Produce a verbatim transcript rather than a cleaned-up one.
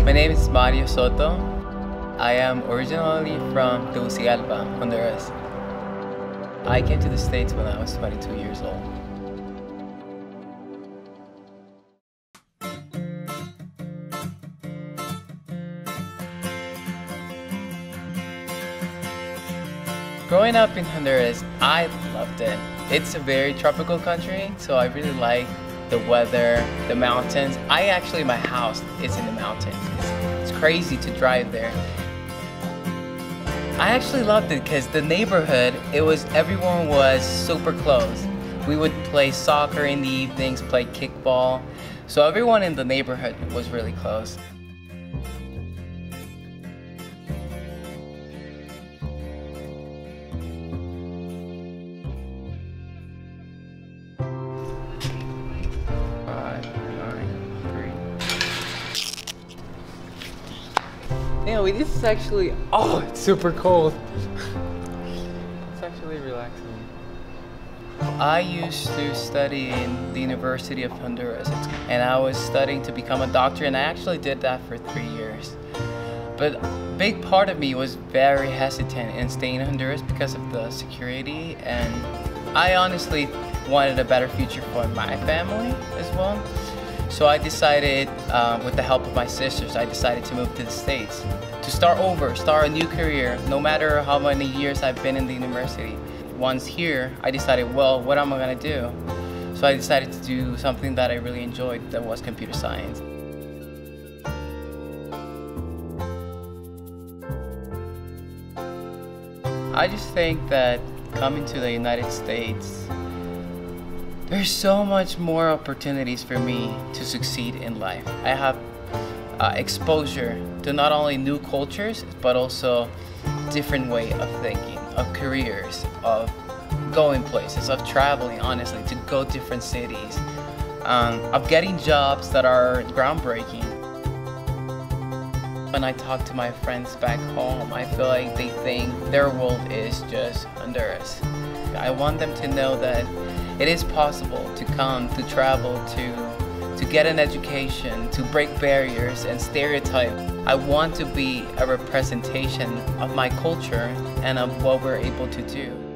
My name is Mario Soto. I am originally from Tegucigalpa, Honduras. I came to the States when I was twenty-two years old. Growing up in Honduras, I loved it. It's a very tropical country, so I really like the weather, the mountains. I actually, my house is in the mountains. It's, it's crazy to drive there. I actually loved it because the neighborhood, it was, everyone was super close. We would play soccer in the evenings, play kickball. So everyone in the neighborhood was really close. Anyway, this is actually, oh, it's super cold. It's actually relaxing. I used to study in the University of Honduras, and I was studying to become a doctor, and I actually did that for three years. But a big part of me was very hesitant in staying in Honduras because of the security, and I honestly wanted a better future for my family as well. So I decided, uh, with the help of my sisters, I decided to move to the States. To start over, start a new career, no matter how many years I've been in the university. Once here, I decided, well, what am I gonna do? So I decided to do something that I really enjoyed, that was computer science. I just think that coming to the United States, there's so much more opportunities for me to succeed in life. I have uh, exposure to not only new cultures, but also different way of thinking, of careers, of going places, of traveling, honestly, to go different cities, um, of getting jobs that are groundbreaking. When I talk to my friends back home, I feel like they think their world is just Honduras. I want them to know that it is possible to come, to travel, to, to get an education, to break barriers and stereotypes. I want to be a representation of my culture and of what we're able to do.